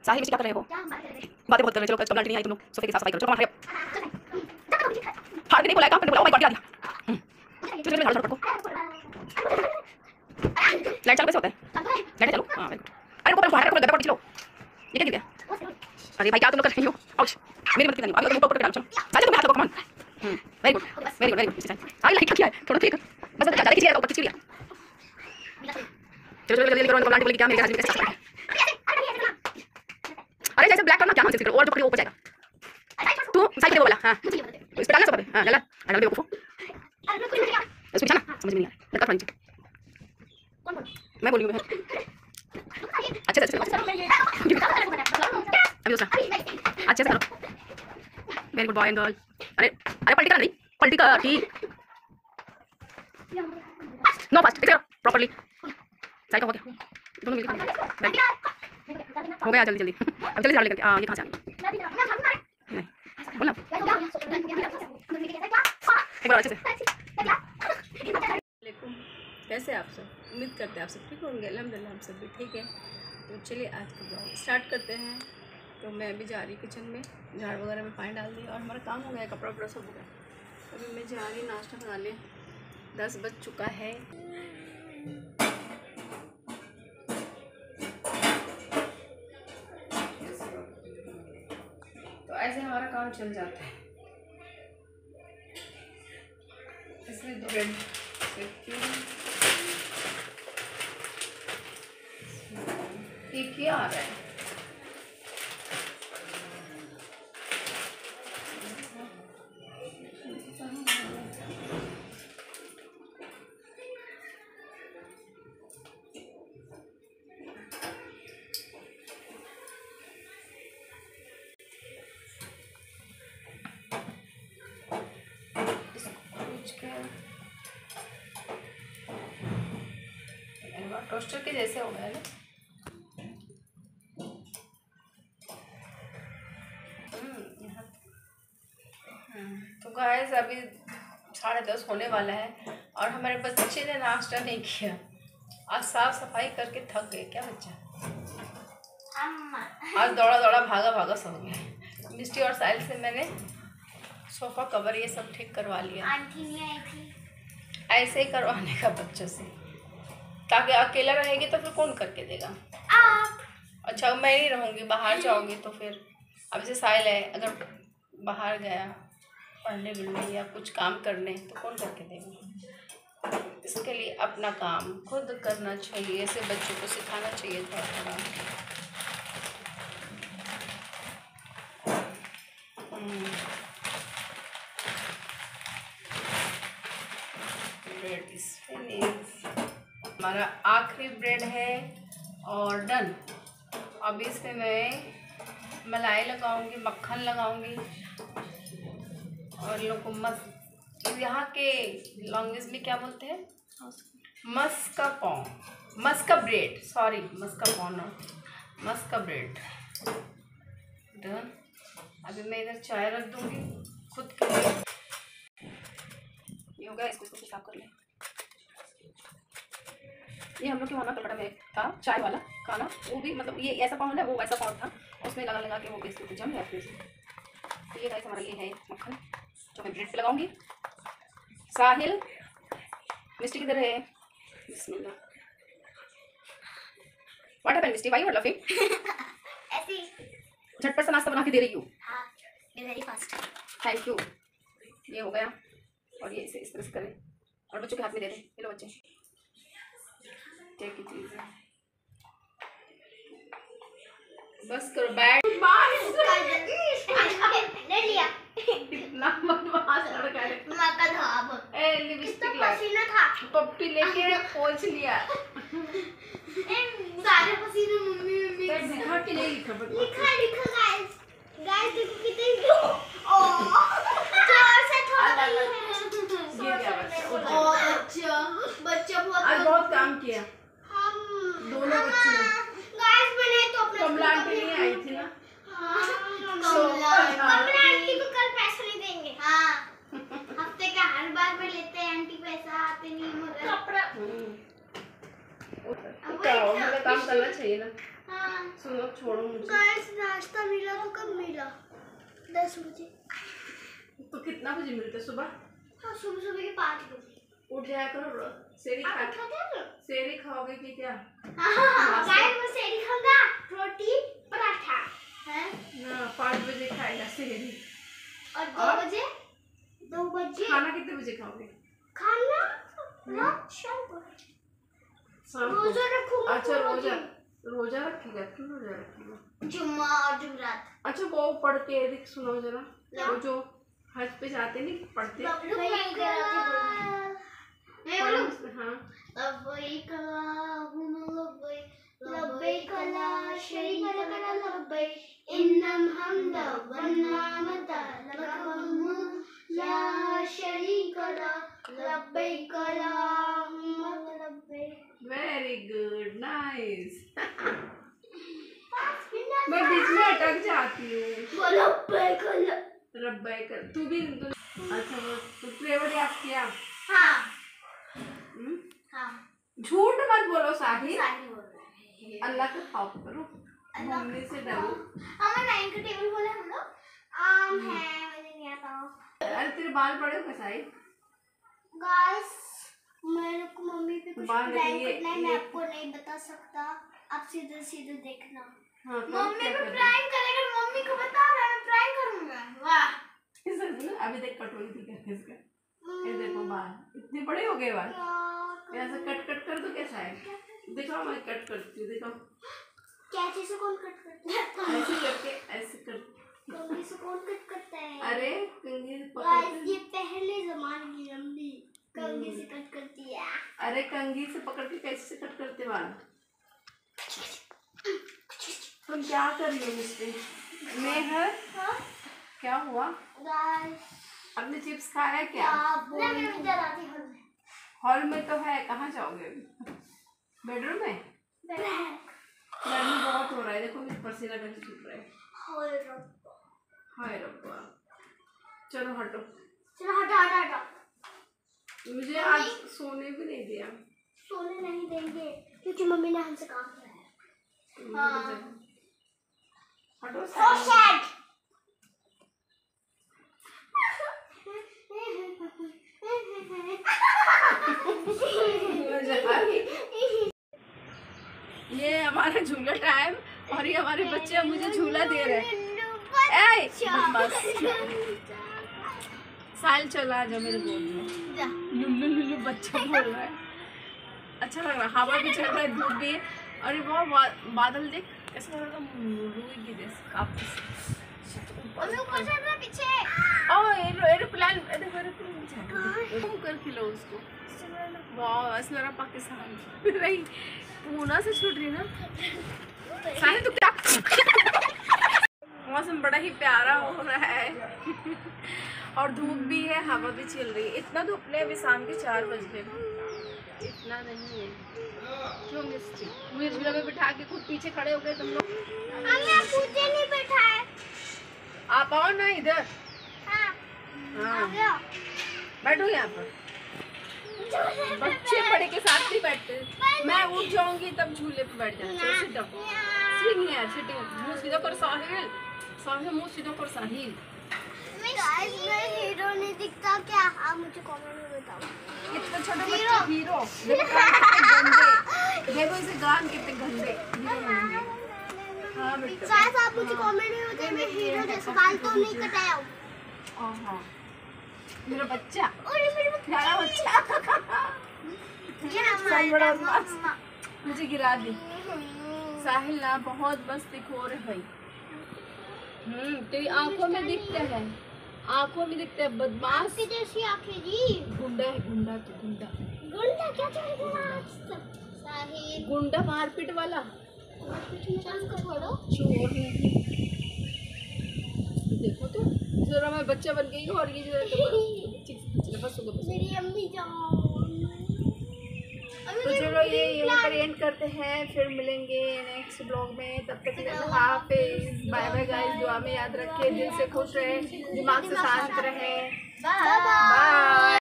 साहिल मिस्टी क्या कर रहे हो? बातें बहुत कर रहे हो। चलो कमला आंटी नहीं आई, तुम लोग सोफे की साफ सफाई करो। चलो हार के नहीं बोला, काम करने बोला। ओ माय गॉड, यार चलो चलो झाड़ू पकड़ो। लाइट चालू कैसे होता है? लाइट चालू, हां वेरी गुड। अरे ऊपर बाहर को गद्दा पड़ चलो। ये क्या गिर गया? अरे भाई क्या तुम लोग कर रही हो? आउच, मेरी मदद करनी। अभी ऊपर डालो। चलो साहिल तुम हाथ लगाओ, come on. Very good very good very good. I like किया है थोड़ा ठीक। बस ज्यादा खींच लिया, ऊपर खींच लिया। चलो चलो जल्दी करो, कमला आंटी बोली क्या मेरे हाथ में कैसे साफ है। अरे जैसे ब्लैक करना क्या हाथ से करो, और जो पकड़े ऊपर जाएगा। तू साइड को वाला, हां इस पे डालना सब पे। हां डाला डाल दे बेवकूफ। इसमें बिछाना समझ में नहीं आ रहा। लटका नीचे कौन बोल, मैं बोली हूं। अच्छे से अभी दूसरा अच्छे से करो। Very good boy and girl. अरे अरे पलटी करना नहीं, पलटी का ठीक। नो फास्ट इधर प्रॉपर्ली। साइड हो गया दोनों मिलके हो गया। जल्दी जल्दी अब जल्दी झाड़ लेकर। ये कहां से आ गई? नहीं बोलना एक बार अच्छे से। कैसे आप सब? उम्मीद करते हैं आप सब ठीक होंगे। अल्हम्दुलिल्लाह हम सब भी ठीक है। तो चलिए आज का ब्लॉग स्टार्ट करते हैं। तो मैं अभी जा रही किचन में, झाड़ वगैरह में पानी डाल दी और हमारा काम हो गया, कपड़ा वपड़ा सब हो गया। अभी मैं जा रही नाश्ता बना ले, 10 बज चुका है। तो ऐसे हमारा काम चल जाता है। इसमें ब्रेड ये क्या आ रहा है? टोस्टर के जैसे हो गया ना। तो गाइस अभी 10:30 होने वाला है और हमारे बच्चे ने नाश्ता नहीं किया। आज साफ सफाई करके थक गए क्या बच्चा? आज दौड़ा दौड़ा भागा भागा सो गया। मिस्टी और साहिल से मैंने सोफा कवर ये सब ठीक करवा लिया। आंटी नहीं आई थी, ऐसे ही करवाने का बच्चों से, ताकि अकेला रहेगी तो फिर कौन करके देगा? आप। अच्छा मैं नहीं रहूँगी, बाहर जाओगी तो फिर अब जैसे साहिल है, अगर बाहर गया पढ़ने बिढ़ने या कुछ काम करने तो कौन करके देगा? इसके लिए अपना काम खुद करना चाहिए। ऐसे बच्चों को सिखाना चाहिए थोड़ा थोड़ा। Bread is finish. हमारा आखिरी ब्रेड है और डन। अब इसमें मैं मलाई लगाऊंगी, मक्खन लगाऊंगी और लोग को यहाँ के लैंग्वेज में क्या बोलते हैं? मस्का पाव, मस्का ब्रेड, सॉरी मस्का पाव ना, मस्का ब्रेड। डन। अभी मैं इधर चाय रख दूंगी खुद के लिए। ये हो गया, इसको साफ कर लें। ये हम लोग के वहाँ कलकत्ता में था चाय वाला खाना, वो भी मतलब ये ऐसा पाव है, वो वैसा पाव था, उसमें लगा लगा के वो बेचते थे, जम जाते थे। तो ये गाइस हमारा ये है मक्खन जो मैं ब्रेड पे लगाऊंगी। साहिल मिस्टी किधर है? बिस्मिल्लाह। What happened Misty, why you are laughing? ऐसे झटपट से नाश्ता बना के दे रही हूँ। हाँ, वेरी फास्ट। Thank you. ये हो गया और ये इस तरह से करें और बच्चों के हाथ में दे दें। ये लो बच्चे, क्या की चीज़ है, बस करो बैठ। ले लिया। इतना बदमाश लड़का है। माँ का धाब। ए लिपस्टिक ला, पसीना था। पप्पी लेके पोंछ लिया। सारे पसीने मम्मी मम्मी दिखा के नहीं लिखा लिखा लिखा गाइस गाइस देखो कितने ओ जोर से थोड़ा ये क्या बच्चा? ओ बच्चा बच्चा बहुत काम किया हम दोनों बच्चों ने। गाइस मैंने तो अपना कमला आंटी नहीं आई थी ना? कमला आंटी को कल पैसे नहीं देंगे। हाँ हफ्ते का हर बार में लेते हैं आंटी, पैसा आते नहीं मगर कपड़ा मतलब काम करना चाहिए ना। हाँ सुनो छोड़ छोड़ो मुझे। गाइस नाश्ता मिला तो कब मिला? 10 बजे। तो कितना बजे मिलते सुबह? हाँ सुबह के 5 बजे। उठ जाया करो, सेरी आप खा। उठाते हैं ना? सेरी खाओगे कि क्या? हाँ गाइस मैं सेरी खाऊंगा, रोटी पराठा है ना 5 बजे खाएगा सेरी। और 2 बजे 2 बजे खाना कितने बजे खाओगे? खाना रात शाम को शाम को। रोजा रखूंगा। अच्छा रोजा रखेगा, क्यों रोजा रखेगा? जुम्मा और जुमरात। अच्छा वो पढ़ के देख, सुनो जरा। वो जो हज पे जाते नहीं पढ़ते। हाँ लब्बैक ला शरीक लक लब्बैक इन्नल हम्द वन निअमत लक वल मुल्क ला शरीक लक लब्बैक अल्लाहुम्मा लब्बैक। Very good, nice. मैं बीच में अटक जाती हूँ। लब्बैक रब्बैक तू भी अच्छा वो तो फ्लेवर याद किया? हाँ हाँ झूठ मत बोलो साहिल। साहिल बोल रहा है। अल्लाह का खौफ करो, मम्मी से डरो। हमारा 9 का टेबल बोले हम लोग आम है, मुझे नहीं आता। अरे तेरे बाल बड़े हो गए साहिल। गाइस मेरे को मम्मी पे कुछ बाल प्रैंक ये- करना है, ये- मैं आपको नहीं बता सकता, आप सीधे सीधे देखना। हाँ, तो मम्मी क्या पे कर रही प्रैंक करेगा, मम्मी को बता रहा है मैं प्रैंक करूंगा। वाह है? सच में? अभी देख कटोरी थी क्या इसका? ये देखो बाल इतने बड़े हो गए बाल। ऐसे कट कट कर दो कैसा है? दिखाओ, मैं कट करती हूँ, दिखाओ। कैंची से कौन कट करता है? ऐसे करके ऐसे कर। कंघी से कौन कट करता है? अरे कंघी गाइस पकड़। ये पहले जमाने की लंबी कंघी से कट करती है। अरे कंघी से पकड़ के कैसे कट करते बाल? तुम क्या कर रही हो मुझसे? मेहर हाँ क्या हुआ? गाइस आपने चिप्स खाया क्या? मैं इधर आती हूँ। हॉल में तो है, कहाँ जाओगे? बेडरूम में? गर्मी बहुत हो रहा है, देखो मेरे पसीना कैसे छूट रहा है। हाय रब्बा। चलो हटो, चलो हटा हटा हटा। मुझे आज सोने भी नहीं दिया। सोने नहीं देंगे क्योंकि मम्मी ने हमसे काम कराया। हाँ। हटो So sad. ये हमारा झूला टाइम और ये हमारे बच्चे मुझे झूला दे रहे हैं। ए, बस। साल चला जा मेरे गोद में। लुल्लू लुल्लू बच्चा बोल रहा है। अच्छा लग रहा है, हवा भी चल रहा है, धूप भी है। और ये वो बादल देख कैसा लग रहा है, रूई की जैसे काफी। पीछे एरोप्लेन देखो, एरोप्लेन घूम कर खिलो उसको। वाह ऐसा लग रहा पाकिस्तान रही पूना से छूट रही ना। साहिल तू क्या? मौसम बड़ा ही प्यारा हो रहा है और धूप भी है, हवा भी चल रही है। इतना धूप नहीं, अभी शाम के 4 बज गए, इतना नहीं है। क्यों मिस्टी मुझे झूला में बिठा के खुद पीछे खड़े हो गए तुम लोग। हमें पूछे नहीं बैठा है। आप आओ ना इधर। हाँ हाँ आ गया। बैठो यहाँ पर। बच्चे बड़े के साथ नहीं बैठते। मैं उठ जाऊंगी तब झूले पे बैठ जाना। चलो सीधा सिटिंग है, सिटिंग। मुंह सीधा कर साहिल, साहिल मुंह सीधा कर साहिल। गाइस मैं हीरो नहीं दिखता क्या? आप मुझे कमेंट में बताओ। इतना छोटा बच्चा हीरो। देखो गान कितने गंदे, देखो इसे गान कितने गंदे। हाँ बेटा। गाइस आप मुझे कमेंट में बताइए मैं हीरो जैसा बाल तो नहीं कटाया हूँ। हाँ मेरा बच्चा, और मेरे प्यारा बच्चा। साहिल बड़ा बदमाश, मुझे गिरा दी। साहिल ना बहुत मस्ती खोर है भाई। तेरी आंखों में दिखते हैं, आंखों में दिखते हैं बदमाश। आपकी जैसी आंखें जी। गुंडा है, गुंडा तो गुंडा। गुंडा क्या चाहिए? साहिल गुंडा मारपीट वाला। छोड़ो। चोर नहीं। देखो तो जरा मैं बच्चा बन गई हूँ और ये जो बस मेरी अम्मी जान। तो चलो ये यहाँ पर एंड करते हैं, फिर मिलेंगे नेक्स्ट ब्लॉग में। तब तक के लिए हाफिज, बाय बाय गाइस। दुआ में याद रखिए, दिल से खुश रहे, दिमाग से शांत रहे। बाय। बाय।